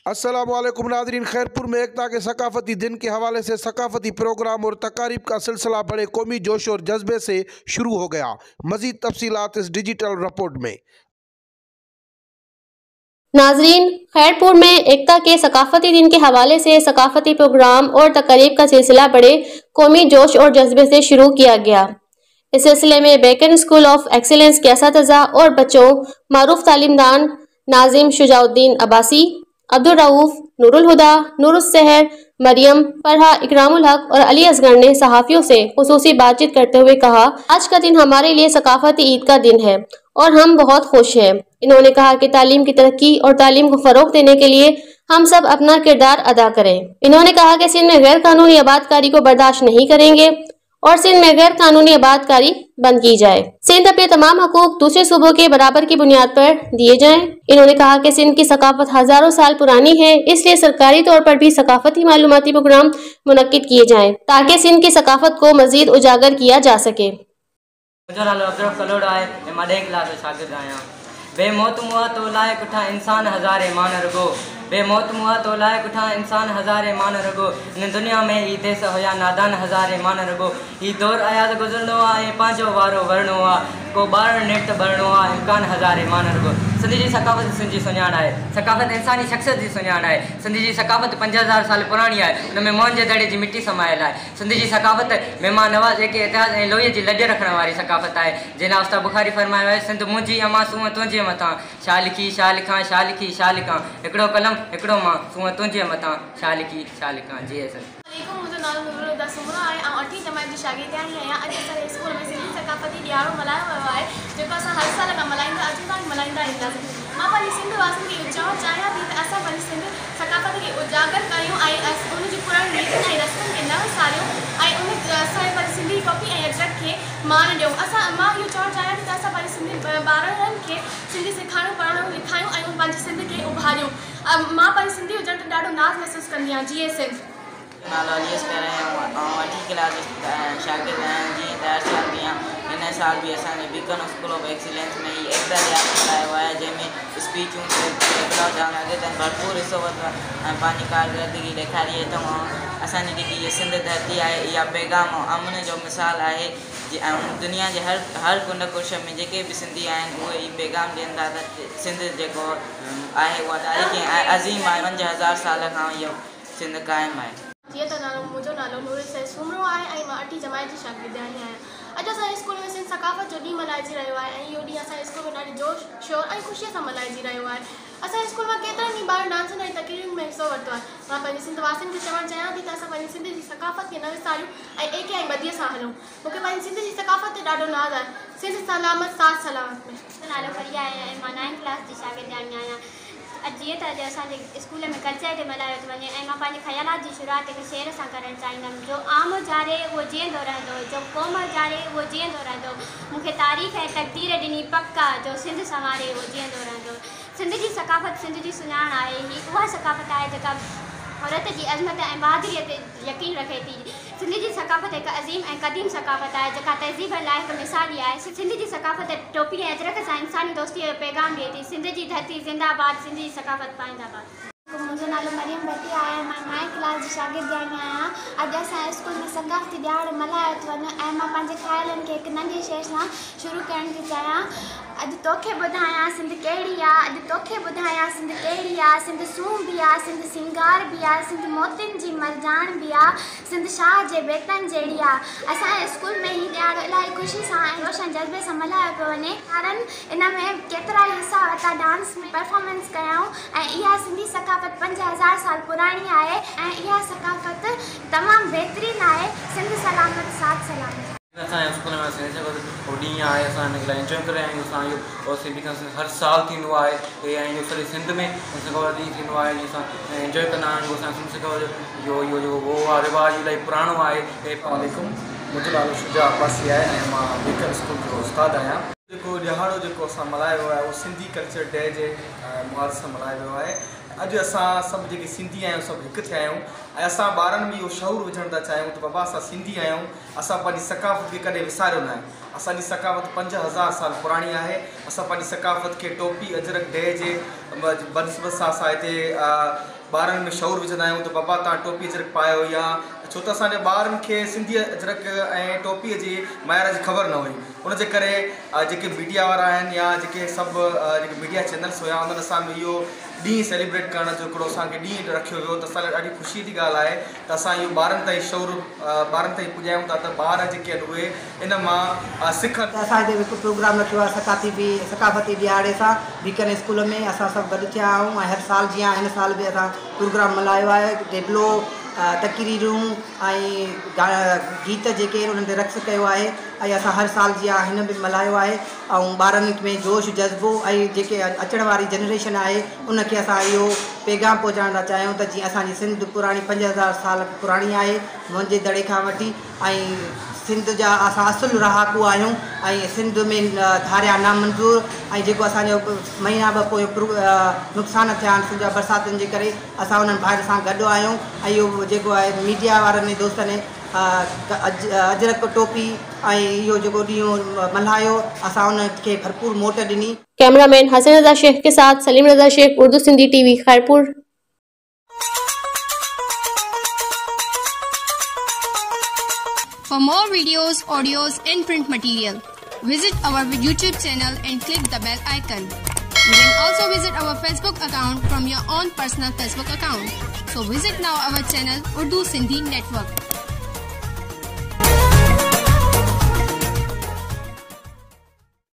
अस्सलामुअलैकुम नाज़रीन, खैरपुर में एकता के सकाफती दिन के हवाले से सकाफती प्रोग्राम और तकारीब का सिलसिला बड़े कौमी जोश और जज्बे से शुरू हो गया। मज़ीद तफसीलात इस डिजिटल रिपोर्ट में। नाजरीन, खैरपुर में एकता के सकाफती दिन के हवाले से सकाफती प्रोग्राम और तकरीब का सिलसिला बड़े कौमी जोश और जज्बे से शुरू किया गया। इस सिलसिले में बेकन स्कूल ऑफ एक्सीलेंस के असातिज़ा और बच्चों मारूफ तालीमदान नाजिम शुजाउद्दीन अब्बासी, अब्दुल रऊफ, नूरुल हुदा, नूरुस सहर, मरियम, फरहा, इकरामुल हक और अली असगर ने सहाफ़ियों से खुसूसी बातचीत करते हुए कहा, आज का दिन हमारे लिए सकाफती ईद का दिन है और हम बहुत खुश हैं। इन्होंने कहा कि तालीम की तरक्की और तालीम को फ़रोग़ देने के लिए हम सब अपना किरदार अदा करें। इन्होंने कहा कि सिंध में गैर कानूनी आबादकारी को बर्दाश्त नहीं करेंगे और सिंध में गैर कानूनी आबादकारी बंद की जाए। सिंध अपने तमाम हकूक दूसरे सूबों के बराबर की बुनियाद पर दिए जाएं। इन्होंने कहा कि सिंध की सकाफत हजारों साल पुरानी है, इसलिए सरकारी तौर पर भी सकाफती मालूमाती प्रोग्राम मुनक्किद किए जाएं ताकि सिंध की सकाफत को मजीद उजागर किया जा सके। बेमौत मुआ तो लाए कुठा इंसान हज़ारे मान रगो, बेमौत मुआ तो लाए कुठा इंसान हज़ारे मान रगो, इन दुनिया में ही देश होया नादान हज़ारे मान रगो, ही दौर आयाद गुजरनो आहे पांचो वारो वरणो आहे, को बार नेट भरणो आहे इम्कान हज़ारे मान रगो। सिंध जी सकाफत सिंध जी सुञाण आहे, सकाफत इंसानी शख्सियत जी सुञाण आहे। सिंध जी सकाफत 5000 साल पुरानी आहे, उन में मोहन जे दड़े जी मिट्टी समायल आहे। सिंध जी सकाफत महिमान नवाज़ जेके इतिहास ऐं लोहीअ जी लॼ रखण वारी सकाफत आहे, जिन उस्ताद बुखारी फरमायो आहे, सिंध मुंहिंजी अमा सूंहं तुंहिंजे मथां, छा लिखी छा लिखां, छा लिखी छा लिखां, हिकिड़ो कलम हिकिड़ो मां, सूंहं तुंहिंजे मथां, छा लिखी छा लिखां। जी मुंहिंजो नालो नूरुल हुदा सुमरा आहे ऐं 8वीं जमात जी शागिर्दियाणी आहियां। अॼु असांजे स्कूल में सिंधी सकाफती ॾियारो मल्हायो वियो आहे, जेको असां हर साल खां मल्हाईंदा अचूं था ऐं मल्हाईंदा ईंदासीं। मां पंहिंजी सिंध वासियुनि खे चवणु चाहियां थी त असां पंहिंजी सिंध सकाफत खे उजागर कयूं ऐं उनजी पुराणी रीतियुनि ऐं रस्मनि खे न विसारियूं ऐं असांजे पंहिंजी सिंधी टोपी ऐं अजरक खे मान ॾियूं। मां इहो चवणु चाहियां थी त असां पंहिंजी सिंधी ॿारनि खे सिंधी सेखारियूं, पढ़ायूं, लिखायूं ऐं पंहिंजी सिंध खे उभारियूं। मां पंहिंजी सिंधी हुजण ते ॾाढो नाज़ महसूसु कंदी आहियां। जीअं सिंध नालो अलीस कर ऐं 8वीं क्लास शागिर्द आहियां। जीअं त हर साल बि हिन साल बि असांजे बीकन स्कूल ऑफ एक्सीलेंस में ही एकता ॾियारो मल्हायो आहे, जंहिंमें स्पीचूं जागरनि भरपूर हिसो वरितो ऐं पंहिंजी कारकर्दगी ॾेखारी अथऊं। असांजी जेकी इहा सिंध धरती आहे, इहा पैगाम अमन जो मिसाल आहे ऐं दुनिया जे हर कुंड कुश में जेके बि सिंधी आहिनि उहे ई पैगाम ॾियनि था त सिंध जेको आहे उहा तारीख़ी ऐं अज़ीम आहे। 5000 साल खां इहो सिंध क़ाइमु आहे। जीअं त मुंहिंजो नालो नूरुल सुमरो आहे ऐं मां 8वीं जमात जी शागिर्दियाणी आहियां। अॼु असांजे स्कूल में सिंध सकाफत जो ॾींहुं मल्हाइजी रहियो आहे ऐं इहो ॾींहुं असांजे स्कूल में ॾाढी जोश शोर ऐं ख़ुशीअ सां मल्हाइजी रहियो आहे। असांजे स्कूल मां केतिरनि ई ॿार डांसनि ऐं तक़रीरुनि में हिसो वरितो आहे। मां पंहिंजी सिंध वासियुनि खे चवणु चाहियां थी त असां पंहिंजी सिंध जी सकाफत खे न विसारियूं ऐं एके ऐं ॿधीअ सां हलूं। मूंखे पंहिंजी सिंध जी सकाफत ते ॾाढो नाज़ आहे। सिंध सलामत साथ सलामत में। नालो फरिया आहे ऐं मां 9th क्लास जी शागिर्दियाणी आहियां। जीअं त अॼु असांजे स्कूल में कल्चर डे मल्हायो थो वञे ऐं मां पंहिंजे ख़्यालात जी शुरूआत हिकु शेर सां करणु चाहींदमि। जो आम जारे उहो जीअंदो रहंदो, जो क़ौम जारे उहो जीअंदो रहंदो, मूंखे तारीख़ ऐं तक़दीर ॾिनी पका, जो सिंध संवारे उहो जीअंदो रहंदो। सिंध जी सकाफत सिंध जी सुञाण आहे। ही उहा सकाफत आहे जेका औरत जी अज़मत ऐं बहादुरीअ ते यकीन रखे थी। सिंध जी सकाफत हिकु अज़ीम ऐं क़दीम सकाफत आहे जेका तहज़ीब लाइ हिकु मिसाली आहे। सिंध जी सकाफत टोपी ऐं अजरक सां इंसानी दोस्तीअ जो पैगाम ॾिए थी। सिंध जी धरती ज़िंदाबाद, सिंध जी सकाफत पाइंदाबाद। मुंहिंजो नालो मरियम भट्टी आहे ऐं मां 9th क्लास जी शागिर्दियाणी आहियां। अॼु असांजे स्कूल में सकाफती ॾियारो मल्हायो थो वञे ऐं मां पंहिंजे ख़्यालनि खे हिकु नंढे शेर सां शुरू करणु थी चाहियां। अॼु तोखे ॿुधायां सिंध कहिड़ी आहे, अॼु तोखे ॿुधायां सिंध कहिड़ी आहे। सिंध सूंह बि आहे, सिंध सिंगार बि आहे, सिंध मोतियुनि जी मरजान बि आहे, सिंध शाह जे बेटनि जहिड़ी आहे। असांजे स्कूल में ही ॾियारो इलाही ख़ुशी सां ऐं रोशन जज़्बे सां मल्हायो पियो वञे। ॿारनि इन में केतिरा ई हिसा वरिता, डांस में परफॉर्मेंस कयऊं ऐं इहा सिंधी सकाफत 5000 साल पुराणी आहे ऐं इहा सकाफत तमामु बहितरीनु आहे। सिंध सलामत साथ सलामत। असांजे स्कूल में सिंधी ॾींहुं आहे, असां हिन लाइ इंजॉय करे आहियूं। असां इहो सिंधी हर साल थींदो आहे ऐं इहो सॼे सिंध में ॾींहुं थींदो आहे। जीअं असां इंजॉय कंदा आहियूं। असां सिंध इहो जेको आहे रिवाज़ इलाही पुराणो आहे। अस्सलामुअलैकुम, मुंहिंजो नालो शुजा अब्बासी आहे ऐं मां बेकन स्कूल जो उस्तादु आहियां। जेको ॾियारो जेको असां मल्हायो आहे उहो सिंधी कल्चर डे जे मुआद सां मल्हायो वियो आहे। अॼु असां सभु जेके सिंधी आहियूं सभु हिकु थिया आहियूं ऐं असां ॿारनि में इहो शऊर विझणु था चाहियूं त बाबा असां सिंधी आहियूं, असां पंहिंजी सकाफ़त खे कॾहिं विसारियो न आहे। असांजी सकाफ़त 5000 साल पुराणी आहे। असां पंहिंजी सकाफ़त खे टोपी अजरक डे जे बनस्बत सां असां हिते ॿारनि में शौर विझंदा आहियूं त बाबा तव्हां टोपी अजरक पायो या छो त असांजे ॿारनि खे सिंधी अजरक ऐं टोपीअ जी माहिर जी ख़बर न हुई उनजे करे जेके मीडिया वारा आहिनि या जेके सभु जेके मीडिया चैनल्स हुया उन्हनि असां इहो ॾींहुं सेलिब्रेट करण जो हिकिड़ो असांखे ॾींहुं रखियो वियो त असां लाइ ॾाढी ख़ुशी जी ॻाल्हि आहे त असां इहो ॿारनि ताईं शौर ॿारनि ताईं पुॼायूं था त ॿार जेके आहिनि उहे इन मां सिखनि। असांजे हिकु प्रोग्राम रखियो आहे सकाफ़ती ॾियारे सां बीकन स्कूल में असां सभु गॾु थिया आहियूं ऐं हर साल जीअं हिन साल बि असां प्रोग्राम मल्हायो आहे टेबलो तकरीरूं ऐं गीत जेके आहिनि उन्हनि ते रक़्स कयो आहे ऐं असां हर साल जीअं हिन में मल्हायो आहे ऐं ॿारनि में जोश जज़्बो ऐं जेके अचण वारी जनरेशन आहे उनखे असां इहो पैगाम पहुचाइण था चाहियूं त जीअं असांजी सिंध पुराणी 5000 साल पुराणी आहे मुंहिंजे दड़े खां वठी ऐं सिंध जा असां असुलु रहाकू आहियूं ऐं सिंध में धारिया नामंज़ूर ऐं जेको असांजो महीना ॿ पोइ नुक़सान थिया आहिनि सिंध बरसातुनि जे करे असां उन्हनि भाइरनि सां गॾु आहियूं ऐं इहो जेको आहे मीडिया वारनि दोस्तनि अजरक टोपी ऐं इहो जेको ॾींहुं मल्हायो असां उनखे भरपूर मोट ॾिनी। कैमरामैन हसन रज़ा शेख के साथ Salim Raza Sheikh, Urdu Sindhi TV, Khairpur. For more videos, audios and print material, visit our YouTube channel and click the bell icon. You can also visit our Facebook account from your own personal Facebook account. So visit now our channel Urdu Sindhi Network.